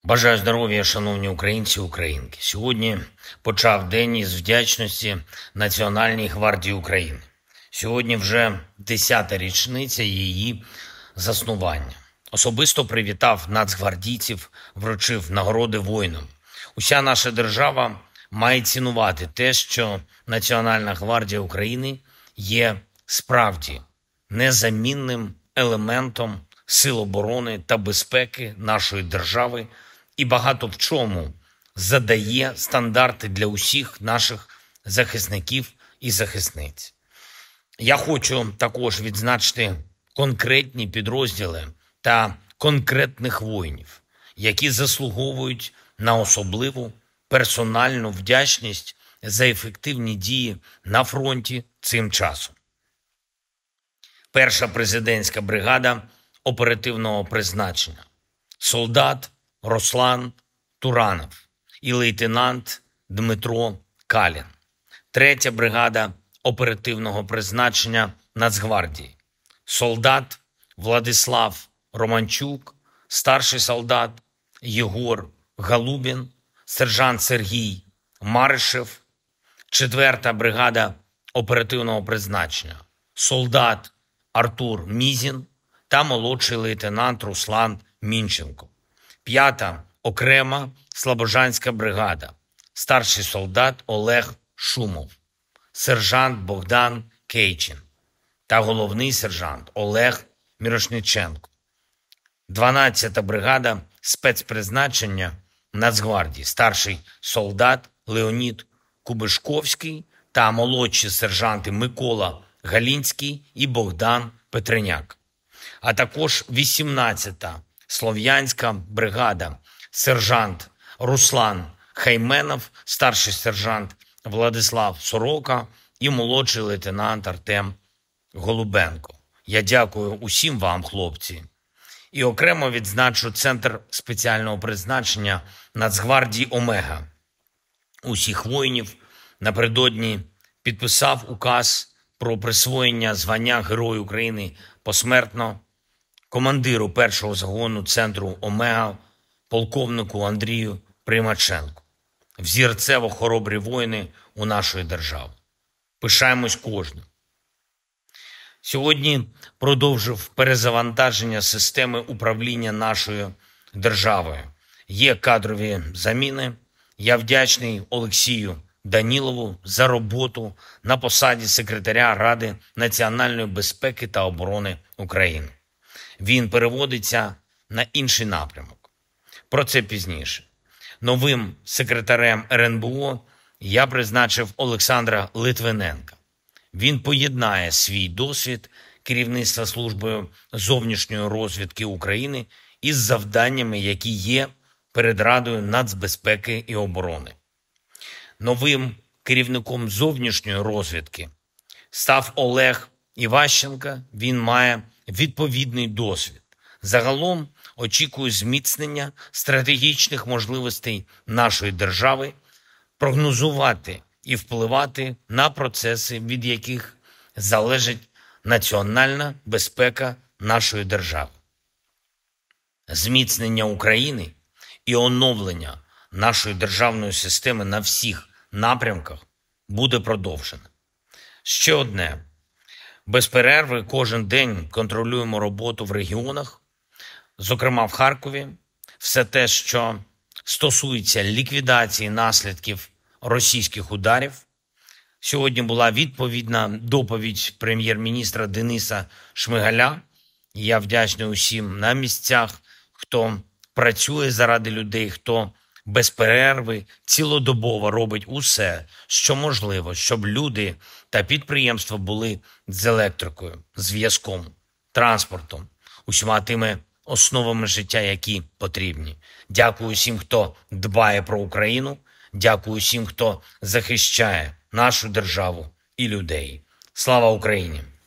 Бажаю здоров'я, шановні українці і українки. Сьогодні почав день із вдячності Національній гвардії України. Сьогодні вже 10-та річниця її заснування. Особисто привітав нацгвардійців, вручив нагороди воїнам. Уся наша держава має цінувати те, що Національна гвардія України є справді незамінним елементом сил оборони та безпеки нашої держави і багато в чому задає стандарти для усіх наших захисників і захисниць. Я хочу також відзначити конкретні підрозділи та конкретних воїнів, які заслуговують на особливу персональну вдячність за ефективні дії на фронті цим часом. Перша президентська бригада оперативного призначення, солдат Руслан Туранов і лейтенант Дмитро Калін. Третя бригада оперативного призначення Нацгвардії, солдат Владислав Романчук, старший солдат Єгор Галубін, сержант Сергій Маришев. Четверта бригада оперативного призначення, солдат Артур Мізін та молодший лейтенант Руслан Мінченко. П'ята окрема Слобожанська бригада, старший солдат Олег Шумов, сержант Богдан Кейчин та головний сержант Олег Мірошниченко. 12-та бригада спецпризначення Нацгвардії, старший солдат Леонід Кубишковський та молодші сержанти Микола Галінський і Богдан Петреняк. А також 18-та Слов'янська бригада, сержант Руслан Хайменов, старший сержант Владислав Сорока і молодший лейтенант Артем Голубенко. Я дякую усім вам, хлопці. І окремо відзначу Центр спеціального призначення Нацгвардії «Омега». Усіх воїнів напередодні підписав указ про присвоєння звання Герой України посмертно командиру першого загону центру «Омега» полковнику Андрію Примаченку. Взірцево хоробрі воїни у нашої держави. Пишаємось кожним. Сьогодні продовжив перезавантаження системи управління нашою державою. Є кадрові заміни. Я вдячний Олексію Данілову за роботу на посаді секретаря Ради національної безпеки та оборони України. Він переводиться на інший напрямок. Про це пізніше. Новим секретарем РНБО я призначив Олександра Литвиненка. Він поєднає свій досвід керівництва Службою зовнішньої розвідки України із завданнями, які є перед Радою нацбезпеки і оборони. Новим керівником зовнішньої розвідки став Олег Іващенко. Він має відповідний досвід. Загалом очікую зміцнення стратегічних можливостей нашої держави, прогнозувати і впливати на процеси, від яких залежить національна безпека нашої держави. Зміцнення України і оновлення нашої державної системи на всіх напрямках буде продовжене. Ще одне. Без перерви кожен день контролюємо роботу в регіонах, зокрема в Харкові. Все те, що стосується ліквідації наслідків російських ударів. Сьогодні була відповідна доповідь прем'єр-міністра Дениса Шмигаля. Я вдячний усім на місцях, хто працює заради людей, хто без перерви цілодобово робить усе, що можливо, щоб люди та підприємства були з електрикою, зв'язком, транспортом, усіма тими основами життя, які потрібні. Дякую всім, хто дбає про Україну. Дякую всім, хто захищає нашу державу і людей. Слава Україні!